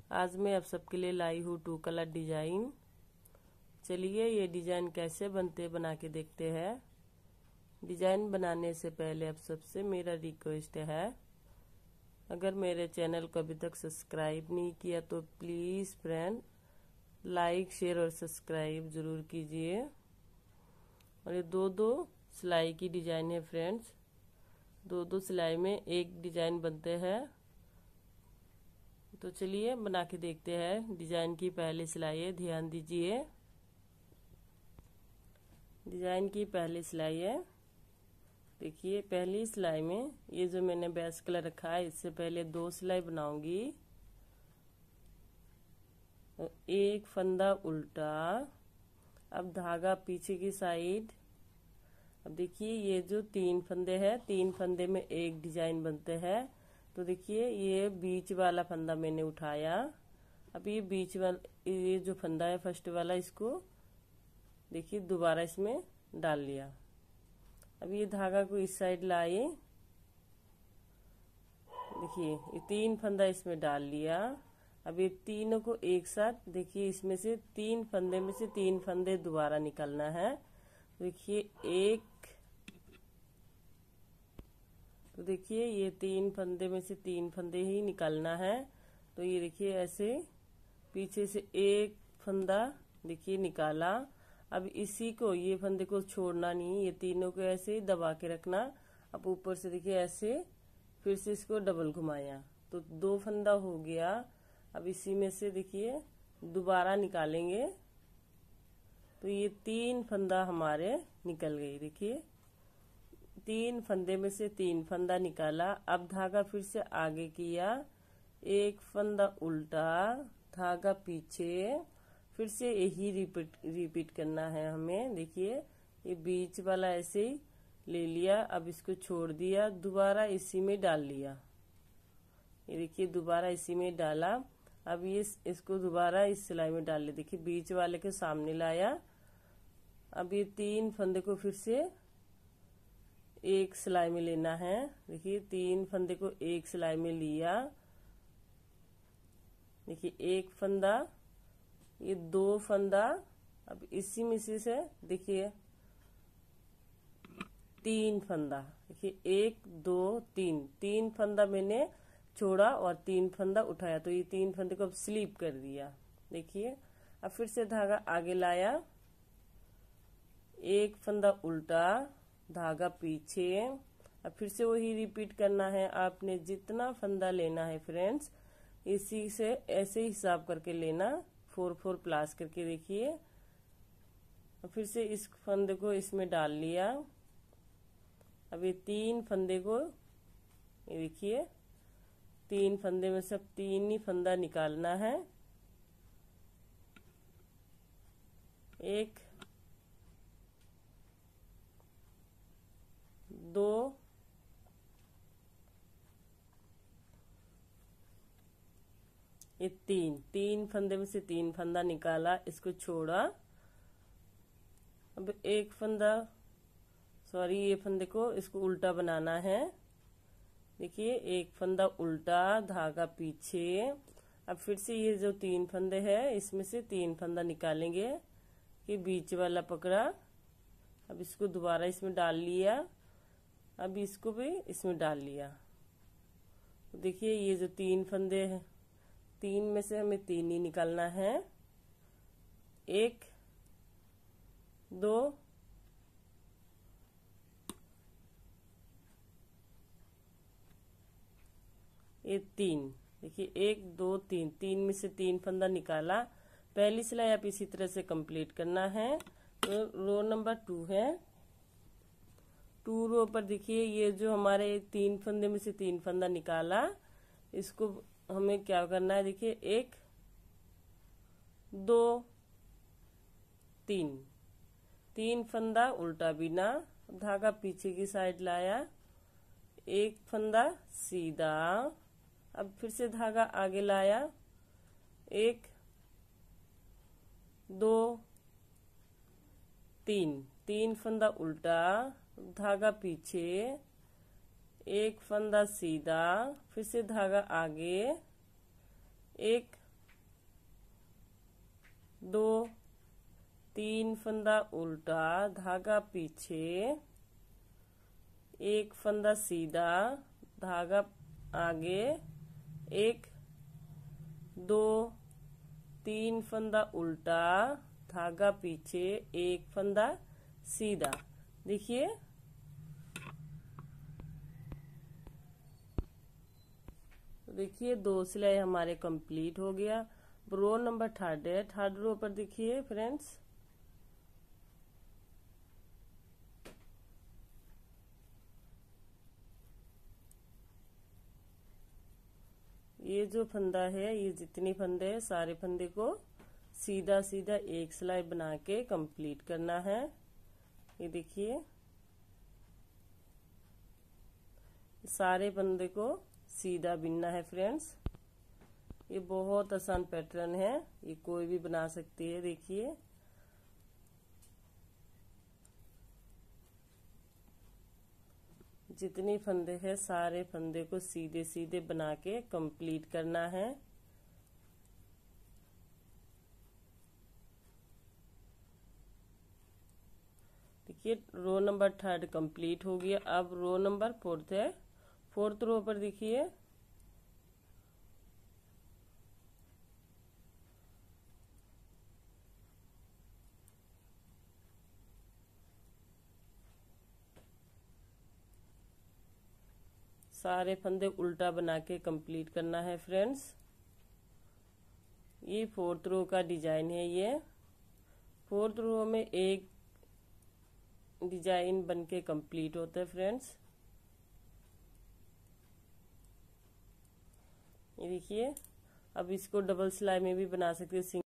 आज मैं आप सबके लिए लाई हूँ 2 कलर डिजाइन। चलिए ये डिजाइन कैसे बनते बना के देखते हैं। डिजाइन बनाने से पहले आप सबसे मेरा रिक्वेस्ट है, अगर मेरे चैनल को अभी तक सब्सक्राइब नहीं किया तो प्लीज़ फ्रेंड लाइक शेयर और सब्सक्राइब ज़रूर कीजिए। और ये दो सिलाई की डिजाइन है फ्रेंड्स, दो सिलाई में एक डिजाइन बनते हैं। तो चलिए बना के देखते हैं। डिजाइन की पहली सिलाई है, ध्यान दीजिए। डिजाइन की पहली सिलाई है, देखिए पहली सिलाई में ये जो मैंने बेस कलर रखा है, इससे पहले 2 सिलाई बनाऊंगी। एक फंदा उल्टा, अब धागा पीछे की साइड। अब देखिए ये जो 3 फंदे हैं, 3 फंदे में एक डिजाइन बनते हैं। तो देखिए ये बीच वाला फंदा मैंने उठाया। अब ये बीच वाला ये जो फंदा है फर्स्ट वाला, इसको देखिए दोबारा इसमें डाल लिया। अब ये धागा को इस साइड लाए, देखिए ये 3 फंदा इसमें डाल लिया। अब ये तीनों को एक साथ देखिए, इसमें से 3 फंदे में से 3 फंदे दोबारा निकालना है। देखिए तो देखिए ये 3 फंदे में से 3 फंदे ही निकालना है। तो ये देखिए ऐसे पीछे से एक फंदा देखिए निकाला। अब इसी को, ये फंदे को छोड़ना नहीं, ये तीनों को ऐसे ही दबा के रखना। अब ऊपर से देखिए ऐसे फिर से इसको डबल घुमाया तो 2 फंदा हो गया। अब इसी में से देखिए दोबारा निकालेंगे तो ये 3 फंदा हमारे निकल गई। देखिए 3 फंदे में से 3 फंदा निकाला। अब धागा फिर से आगे किया, एक फंदा उल्टा, धागा पीछे, फिर से यही रिपीट करना है हमें। देखिए ये बीच वाला ऐसे ही ले लिया, अब इसको छोड़ दिया, दोबारा इसी में डाल लिया। ये देखिए दोबारा इसी में डाला। अब ये इसको दोबारा इस सिलाई में डाल लिया। देखिए बीच वाले के सामने लाया। अब ये 3 फंदे को फिर से एक सिलाई में लेना है। देखिए 3 फंदे को एक सिलाई में लिया। देखिए एक फंदा, ये 2 फंदा। अब इसी में से देखिए 3 फंदा, देखिए 1 2 3 फंदा मैंने छोड़ा और 3 फंदा उठाया। तो ये 3 फंदे को अब स्लिप कर दिया। देखिए अब फिर से धागा आगे लाया, एक फंदा उल्टा, धागा पीछे। अब फिर से वही रिपीट करना है। आपने जितना फंदा लेना है फ्रेंड्स, इसी से ऐसे हिसाब करके लेना, 4 प्लास करके। देखिए अब फिर से इस फंदे को इसमें डाल लिया। अब ये 3 फंदे को, ये देखिए 3 फंदे में सब 3 ही फंदा निकालना है। 1 2 ये 3 फंदे में से 3 फंदा निकाला, इसको छोड़ा। अब एक फंदा, सॉरी ये फंदे को इसको उल्टा बनाना है। देखिए एक फंदा उल्टा, धागा पीछे। अब फिर से ये जो 3 फंदे हैं, इसमें से 3 फंदा निकालेंगे। ये बीच वाला पकड़ा, अब इसको दोबारा इसमें डाल लिया। अब इसको भी इसमें डाल लिया। तो देखिए ये जो 3 फंदे हैं, 3 में से हमें 3 ही निकालना है। 1 2 ये 3, देखिए 1 2 3 में से 3 फंदा निकाला। पहली सिलाई आप इसी तरह से कंप्लीट करना है। तो रो नंबर 2 है। 2 रो पर देखिए ये जो हमारे 3 फंदे में से 3 फंदा निकाला, इसको हमें क्या करना है। देखिए 1 2 3 फंदा उल्टा बिना, धागा पीछे की साइड लाया, एक फंदा सीधा। अब फिर से धागा आगे लाया, 1 2 3 फंदा उल्टा, धागा पीछे, एक फंदा सीधा, फिर से धागा आगे, एक 2 3 फंदा उल्टा, धागा पीछे, एक फंदा सीधा, धागा आगे, 1 2 3 फंदा उल्टा, धागा पीछे, एक फंदा सीधा। देखिए देखिए 2 सिलाई हमारे कंप्लीट हो गया। रो नंबर 3 है। 3rd रो पर देखिए फ्रेंड्स, ये जो फंदा है, ये जितनी फंदे है सारे फंदे को सीधा सीधा एक सिलाई बना के कंप्लीट करना है। ये देखिए सारे फंदे को सीधा बिनना है फ्रेंड्स। ये बहुत आसान पैटर्न है, ये कोई भी बना सकती है। देखिए जितनी फंदे हैं सारे फंदे को सीधे सीधे बना के कंप्लीट करना है। देखिए रो नंबर 3rd कंप्लीट हो गया। अब रो नंबर 4th है। 4th रो पर देखिए सारे फंदे उल्टा बना के कंप्लीट करना है फ्रेंड्स। ये 4th रो का डिजाइन है। ये 4th रो में एक डिजाइन बन के कंप्लीट होता है फ्रेंड्स। ये देखिए अब इसको डबल सिलाई में भी बना सकते हैं।